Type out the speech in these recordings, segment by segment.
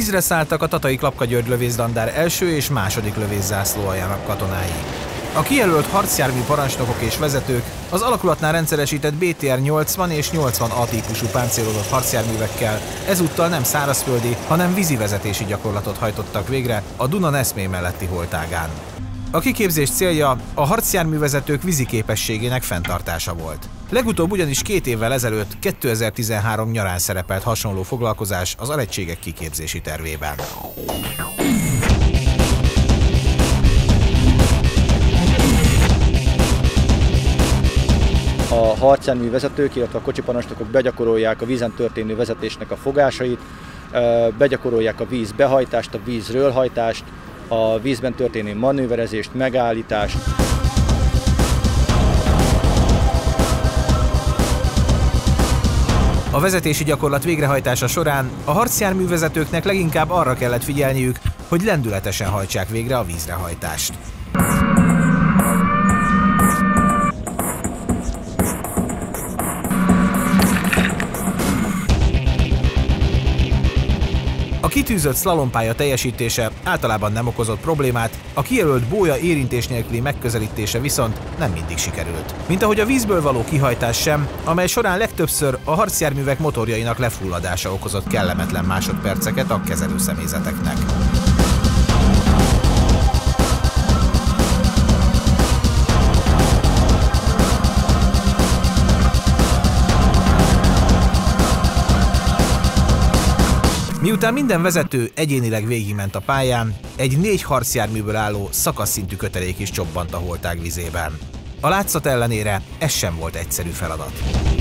Vízre szálltak a Tatai Klapka György lövészlandár első és második lövészzászlóaljának katonái. A kijelölt harcjármű parancsnokok és vezetők az alakulatnál rendszeresített BTR 80 és 80A típusú páncélozott harcjárművekkel ezúttal nem szárazföldi, hanem vízivezetési gyakorlatot hajtottak végre a Duna-Neszmé melletti holtágán. A kiképzés célja a harcjárművezetők víziképességének fenntartása volt. Legutóbb ugyanis 2 évvel ezelőtt, 2013 nyarán szerepelt hasonló foglalkozás az alegységek kiképzési tervében. A harcjármű vezetők, illetve a kocsiparancsnokok begyakorolják a vízen történő vezetésnek a fogásait, begyakorolják a víz behajtást, a vízről hajtást, a vízben történő manőverezést, megállítást. A vezetési gyakorlat végrehajtása során a harcjárművezetőknek leginkább arra kellett figyelniük, hogy lendületesen hajtsák végre a vízrehajtást. A kitűzött szlalompálya teljesítése általában nem okozott problémát, a kijelölt bólya érintés nélküli megközelítése viszont nem mindig sikerült. Mint ahogy a vízből való kihajtás sem, amely során legtöbbször a harcjárművek motorjainak lefulladása okozott kellemetlen másodperceket a kezelőszemélyzeteknek. Miután minden vezető egyénileg végigment a pályán, egy 4 harcjárműből álló szakaszszintű kötelék is csobbant a holtág vizében. A látszat ellenére ez sem volt egyszerű feladat.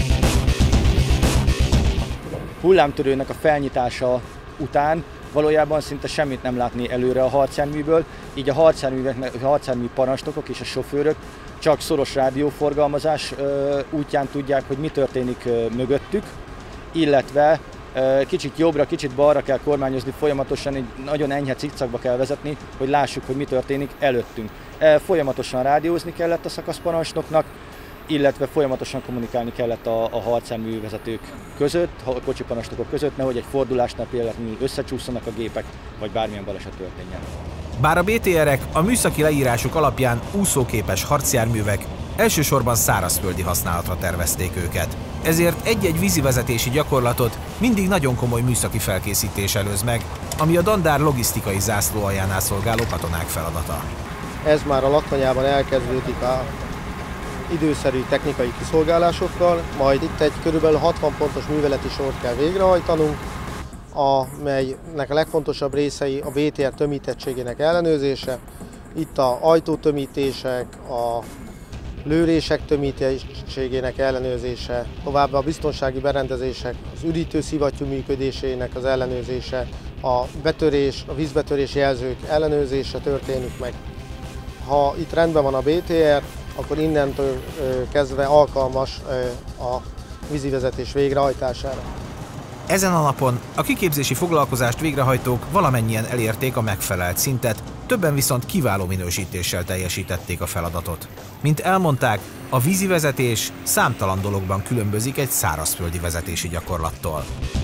Hullámtörőnek a felnyitása után valójában szinte semmit nem látni előre a harcjárműből, így a harcjármű parancsnokok és a sofőrök csak szoros rádióforgalmazás útján tudják, hogy mi történik mögöttük, illetve kicsit jobbra, kicsit balra kell kormányozni, folyamatosan egy nagyon enyhe cikcakba kell vezetni, hogy lássuk, hogy mi történik előttünk. Folyamatosan rádiózni kellett a szakaszparancsnoknak, illetve folyamatosan kommunikálni kellett a harcjárművezetők között, a kocsiparancsnokok között, nehogy egy fordulásnál például összecsúszanak a gépek, vagy bármilyen baleset történjen. Bár a BTR-ek a műszaki leírásuk alapján úszóképes harcjárművek, elsősorban szárazföldi használatra tervezték őket. Ezért egy-egy vízivezetési gyakorlatot mindig nagyon komoly műszaki felkészítés előz meg, ami a dandár logisztikai zászlóaljánál szolgáló katonák feladata. Ez már a laktanyában elkezdődik a időszerű technikai kiszolgálásokkal, majd itt egy körülbelül 60 pontos műveleti sort kell végrehajtanunk, amelynek a legfontosabb részei a BTR tömítettségének ellenőrzése. Itt az ajtótömítések, a lőrések tömítésségének ellenőrzése, továbbá a biztonsági berendezések, az üdítőszivattyú működésének az ellenőrzése, a vízbetörés jelzők ellenőrzése történik meg. Ha itt rendben van a BTR, akkor innentől kezdve alkalmas a vízivezetés végrehajtására. Ezen a napon a kiképzési foglalkozást végrehajtók valamennyien elérték a megfelelt szintet, többen viszont kiváló minősítéssel teljesítették a feladatot. Mint elmondták, a vízivezetés számtalan dologban különbözik egy szárazföldi vezetési gyakorlattól.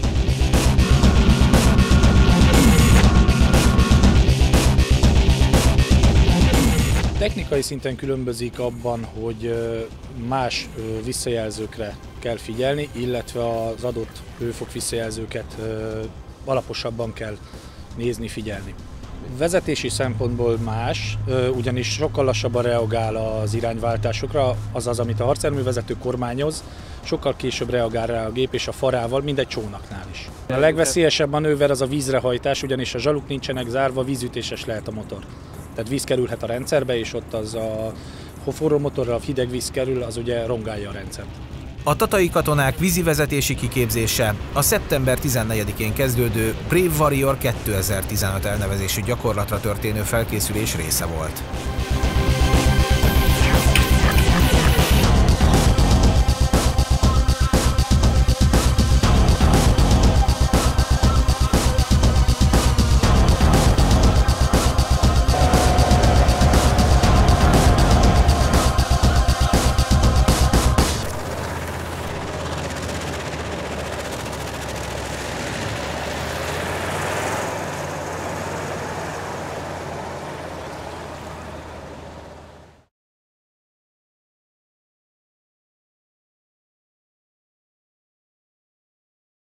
Technikai szinten különbözik abban, hogy más visszajelzőkre kell figyelni, illetve az adott hőfok visszajelzőket alaposabban kell nézni, figyelni. Vezetési szempontból más, ugyanis sokkal lassabban reagál az irányváltásokra, azaz, amit a harcjárművezető kormányoz, sokkal később reagál rá a gép és a farával, mint egy csónaknál is. A legveszélyesebb manőver az a vízrehajtás, ugyanis a zsaluk nincsenek zárva, vízütéses lehet a motor. Tehát víz kerülhet a rendszerbe, és ott ha forró motorral hideg víz kerül, az ugye rongálja a rendszert. A tatai katonák vízivezetési kiképzése a szeptember 14-én kezdődő Brave Warrior 2015 elnevezésű gyakorlatra történő felkészülés része volt.